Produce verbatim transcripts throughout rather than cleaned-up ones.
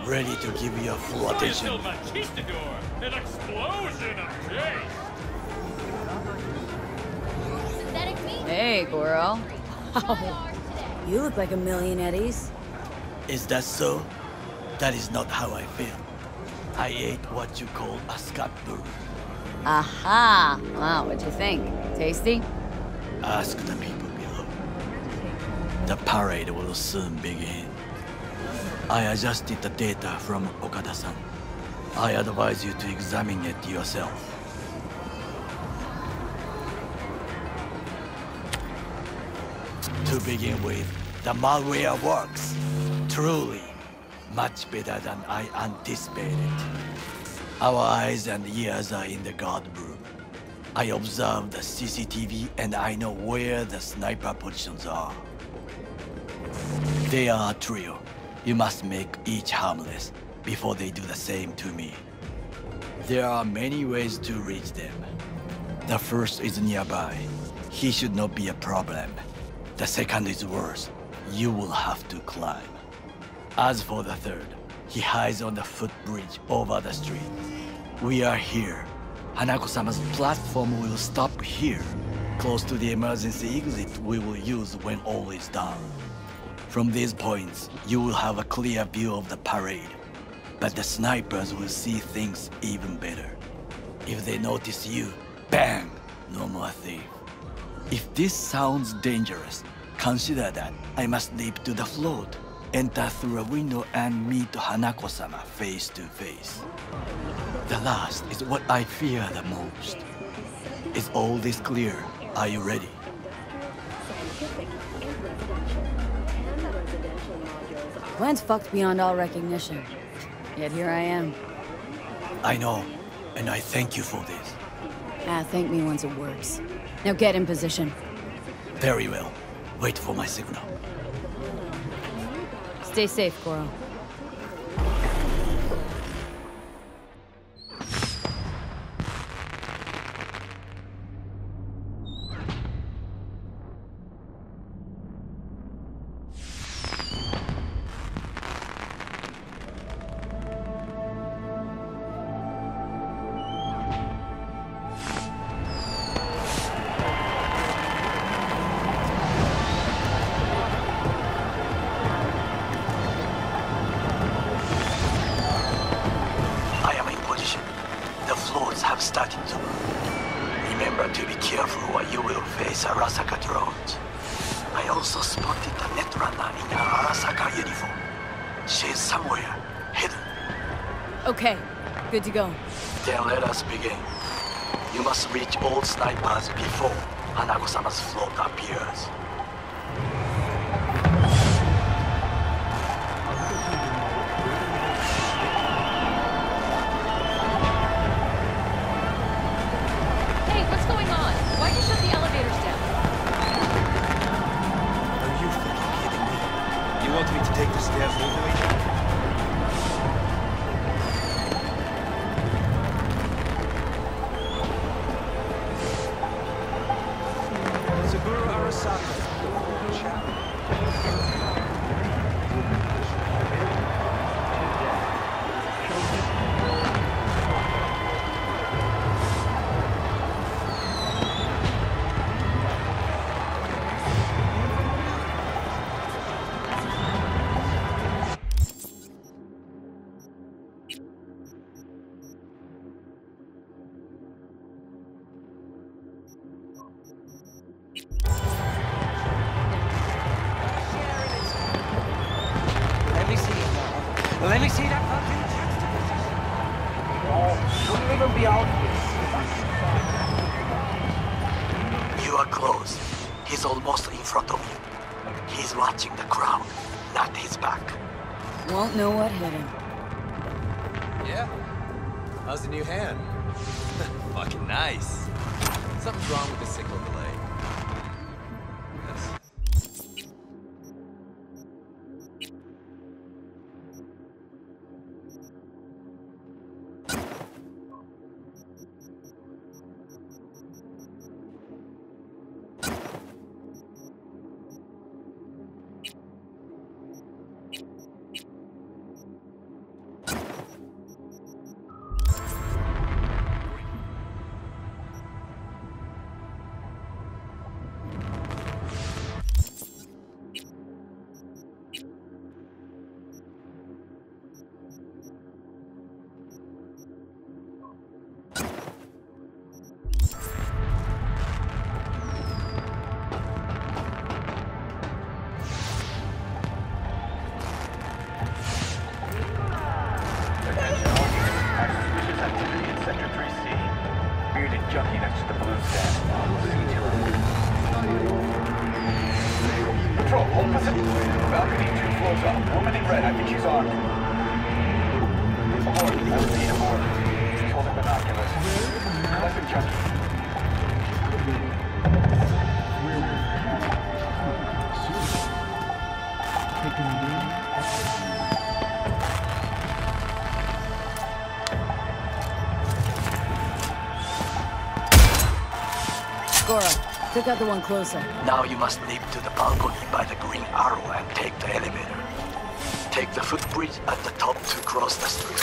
ready to give you a full attention. An explosion of taste! Hey, Goro. You look like a million eddies. Is that so? That is not how I feel. I ate what you call a scat bird. Aha! Wow, what'd you think? Tasty? Ask the people below. The parade will soon begin. I adjusted the data from Okada-san. I advise you to examine it yourself. To begin with, the malware works. Truly, much better than I anticipated. Our eyes and ears are in the guard room. I observed the C C T V and I know where the sniper positions are. They are a trio. You must make each harmless before they do the same to me. There are many ways to reach them. The first is nearby. He should not be a problem. The second is worse. You will have to climb. As for the third, he hides on the footbridge over the street. We are here. Hanako-sama's platform will stop here, close to the emergency exit we will use when all is done. From these points, you will have a clear view of the parade. But the snipers will see things even better. If they notice you, bang! No more thief. If this sounds dangerous, consider that I must leap to the float, enter through a window and meet Hanako-sama face to face. The last is what I fear the most. Is all this clear? Are you ready? Plan's fucked beyond all recognition. Yet here I am. I know, and I thank you for this. Ah, thank me once it works. Now get in position. Very well. Wait for my signal. Stay safe, Goro. Starting to move. Remember to be careful or you will face Arasaka drones. I also spotted the Netrunner in her Arasaka uniform. She's somewhere, hidden. Okay, good to go. Then let us begin. You must reach all snipers before Hanako-sama's float appears. Take the stairs all the way down. Saburo Arasaka. Let me see that fucking Oh, shouldn't even be out here. You are close. He's almost in front of you. He's watching the crowd, not his back. Won't know what hit him. Yeah? How's the new hand? Fucking nice. Something's wrong with the signal delay. Yes. junkie next to the blue stand. Patrol, hold position. Balcony two floors up. Woman in red, I think she's armed. Aboard, seventeen aboard. She's holding binoculars. Collect the junkie. Gora, took out the one closer. Now you must leap to the balcony by the green arrow and take the elevator. Take the footbridge at the top to cross the street.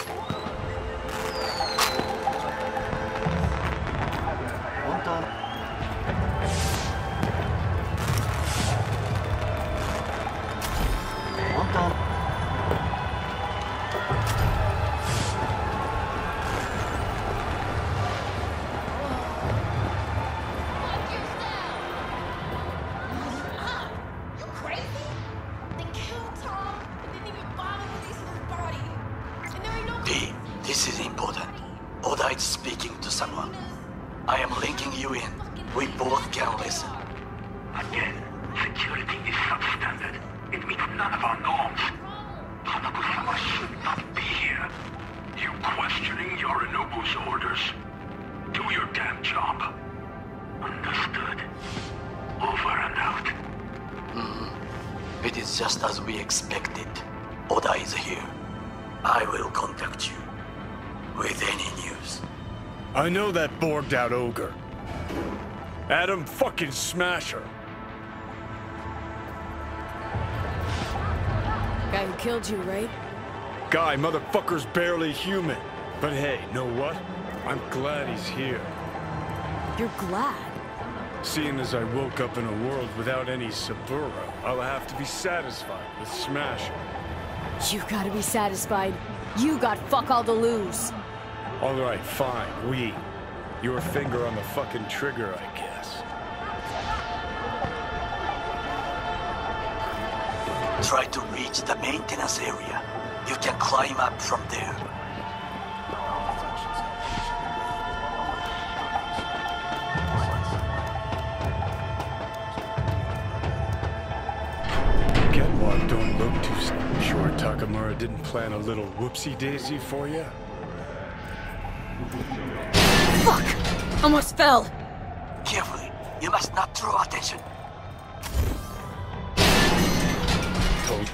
This is important. Oda is speaking to someone. I am linking you in. We both can listen. Again, security is substandard. It meets none of our norms. Hanako-sama should not be here. You questioning Yorinobu's orders? Do your damn job. Understood. Over and out. Mm-hmm. It is just as we expected. Oda is here. I will contact you with any news. I know that borged out ogre. Adam fucking Smasher. Guy who killed you, right? Guy, motherfucker's barely human. But hey, know what? I'm glad he's here. You're glad? Seeing as I woke up in a world without any Saburo, I'll have to be satisfied with Smasher. You gotta be satisfied. You got fuck all to lose. Alright, fine, we. Your finger on the fucking trigger, I guess. Try to reach the maintenance area. You can climb up from there. Genwalk don't look too s- sure Takamura didn't plan a little whoopsie-daisy for you? Fuck! Almost fell. Carefully. You must not draw attention. Told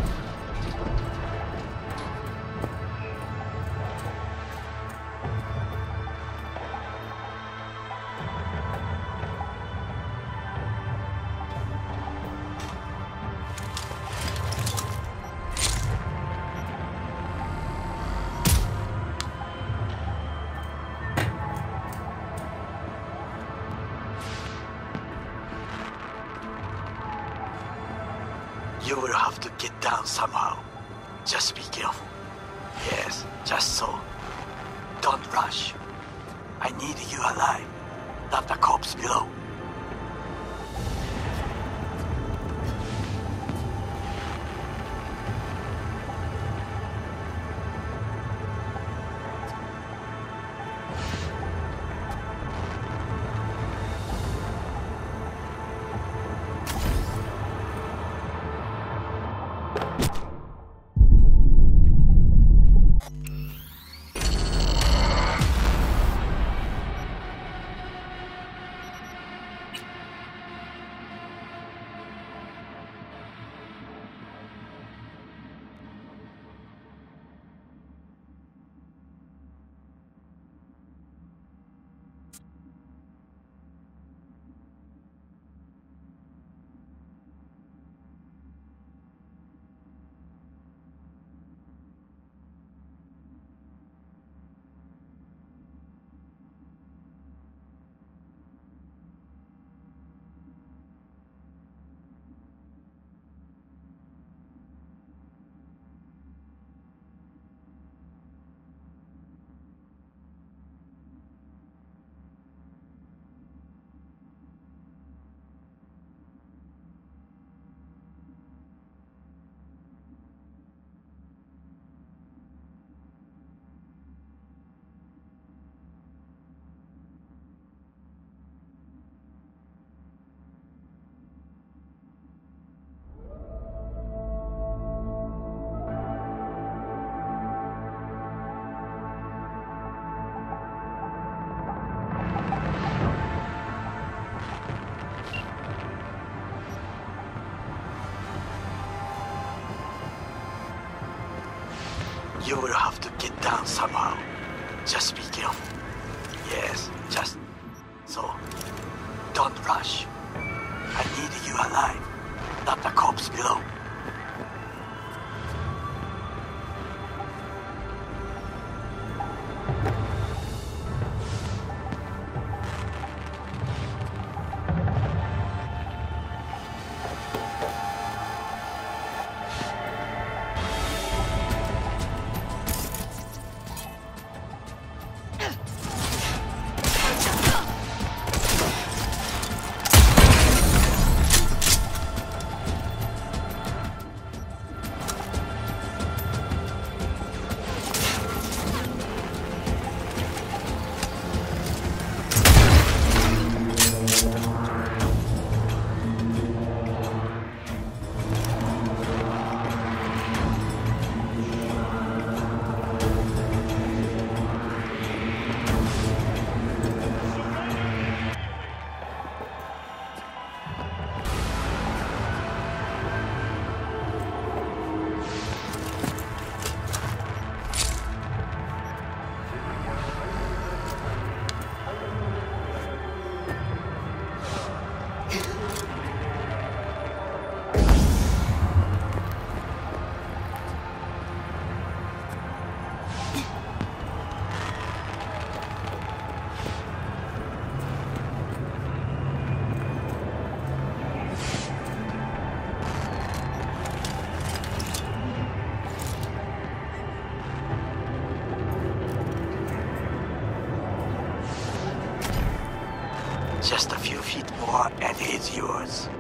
You will have to get down somehow. Just be careful. Yes, just so. Don't rush. I need you alive, not the corpse below. You will have to get down somehow. Just be careful. Yes, just so. Don't rush. I need you alive, not the corpse below. Just a few feet more and it's yours.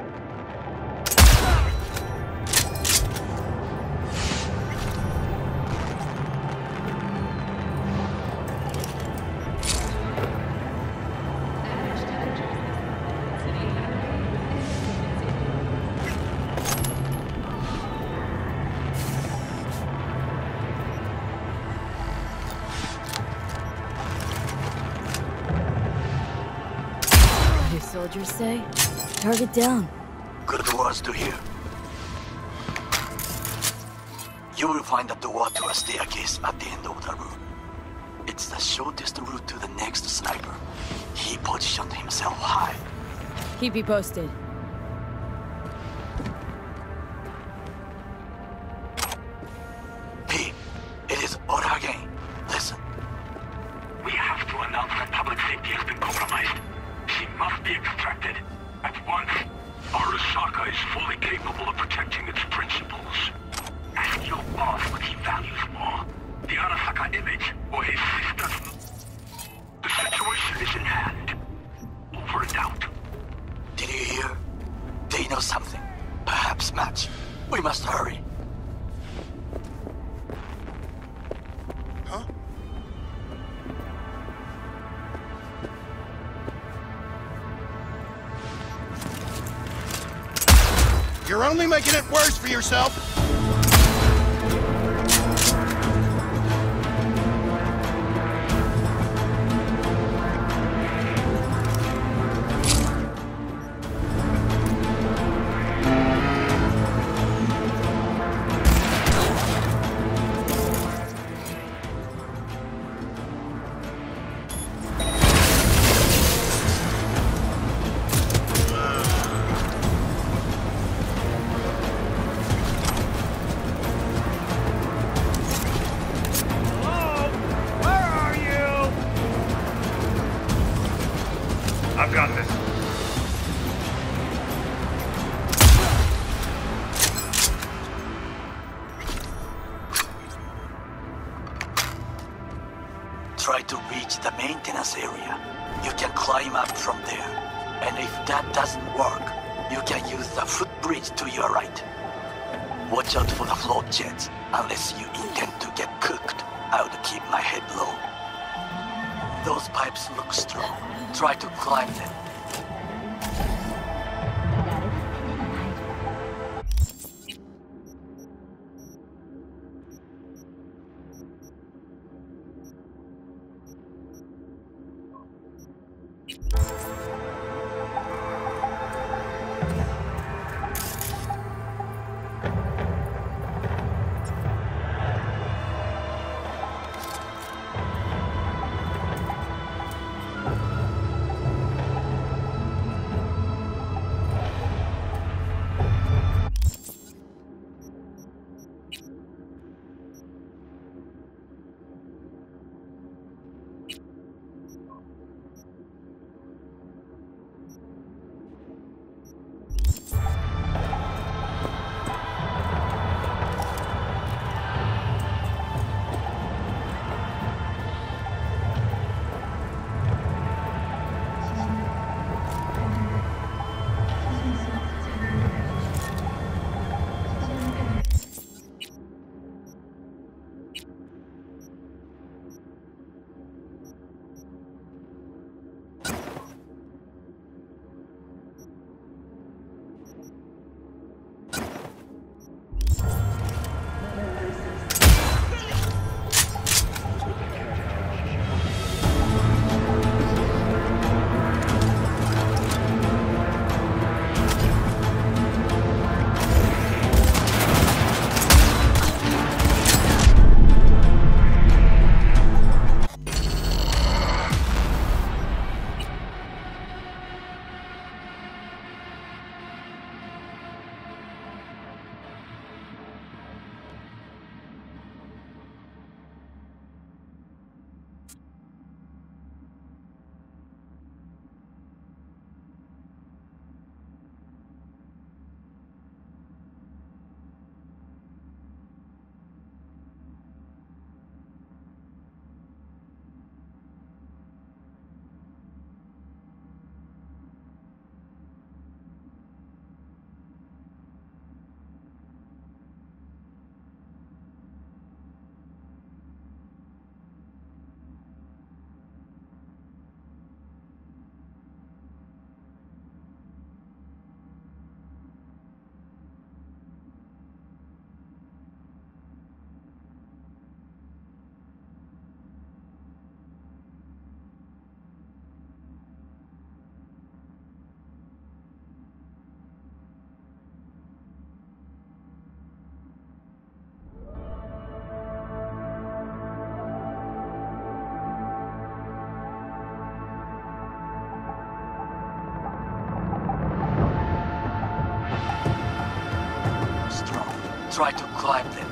Soldiers say, target down. Good words to hear. You will find a door to a staircase at the end of the room. It's the shortest route to the next sniper. He positioned himself high. Keep me posted. P, it is Oda again. Listen. We have to announce that public safety has been compromised. She must be extracted at once. Arasaka is fully capable of protecting its principles. Ask your boss what he values more, the Arasaka image or his sister's... The situation is in hand. Over and out. Did you hear? They know something. Perhaps match. We must hurry. You're only making it worse for yourself. I've got this. Try to reach the maintenance area. You can climb up from there. And if that doesn't work, you can use the footbridge to your right. Watch out for the float jets. Unless you intend to get cooked, I would keep my head low. Those pipes look strong. Try to climb them. try to climb them.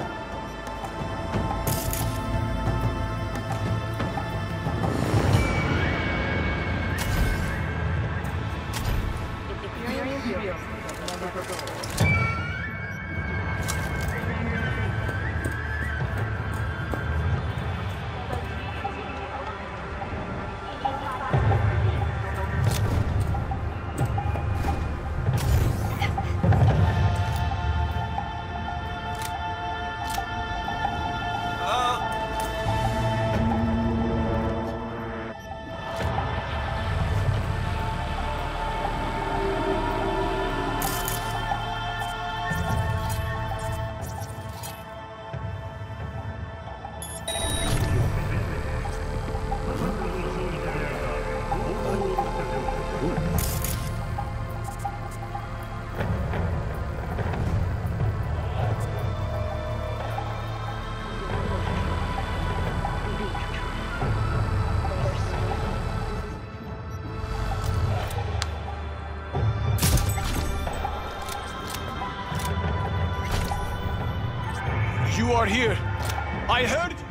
You are here. I heard you.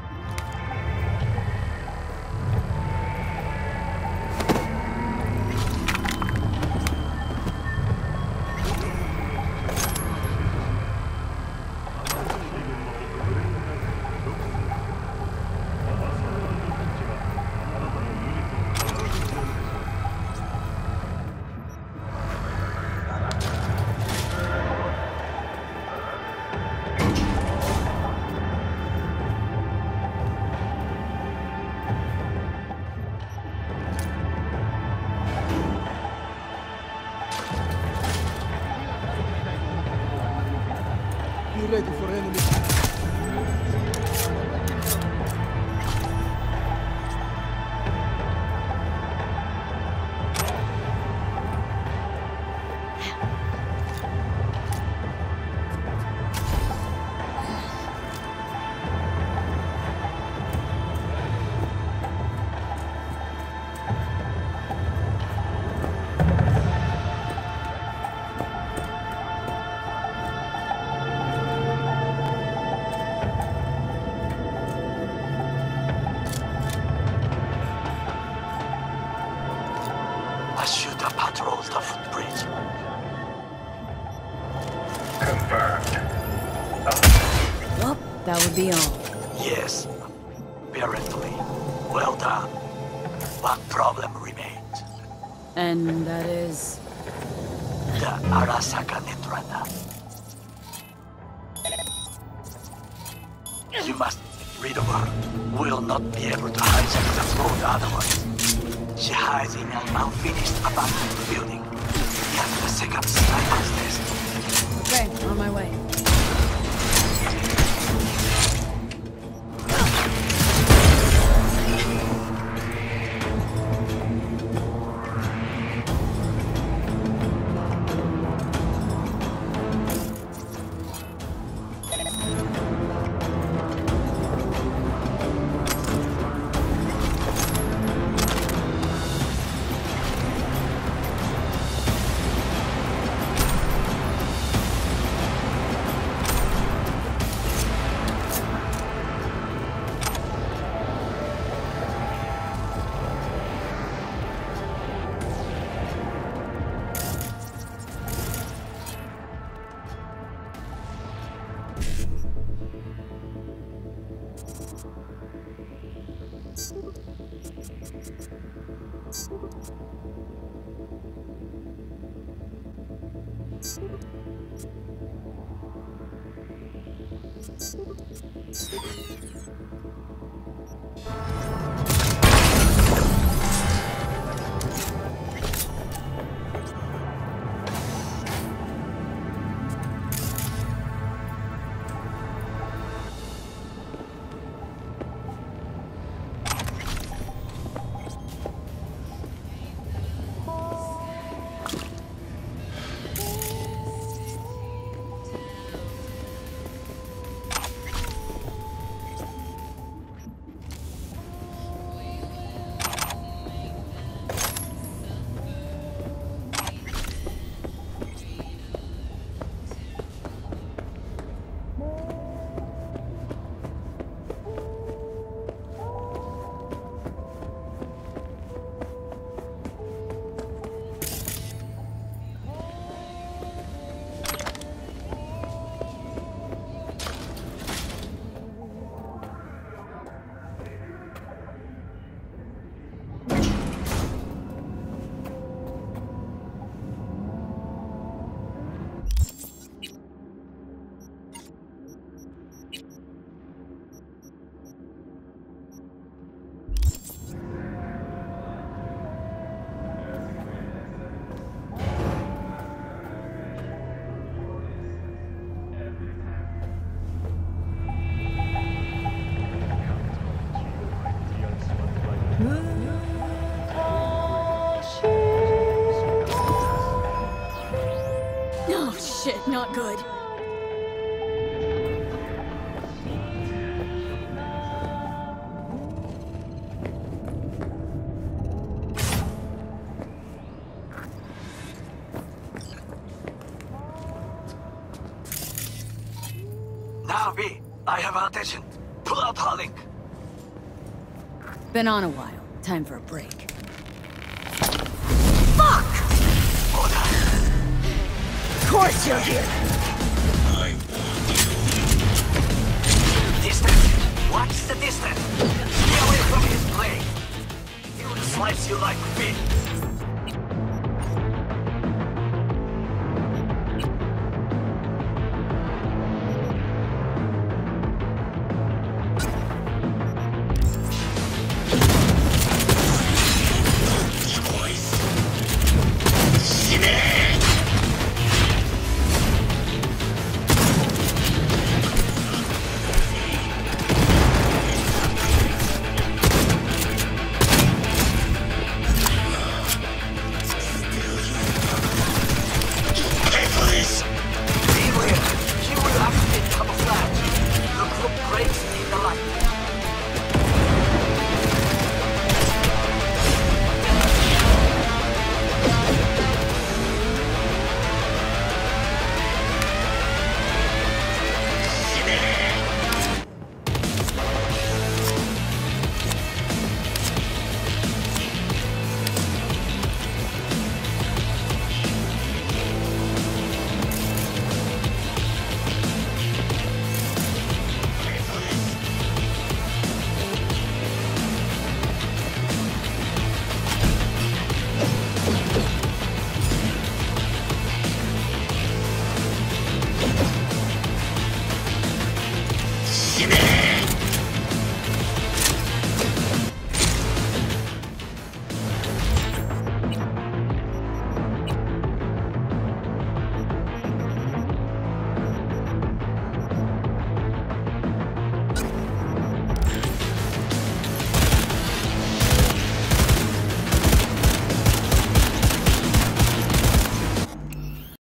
Be ready for enemy. Ashuta patrols the footbridge. Confirmed. Well, that would be all. Yes, apparently. Well done. One problem remains. And that is... The Arasaka Netrunner. You must get rid of her. We'll not be able to hijack the float otherwise. She hides in an unfinished abandoned building. Get the second sniper's nest. Okay, on my way. not good. Now, B, I have our attention. Pull out Harlink. Been on a while. Time for a break. Fuck! Order. Of course you're here! Distance. Watch the distance. Stay away from his plane. He will slice you like meat.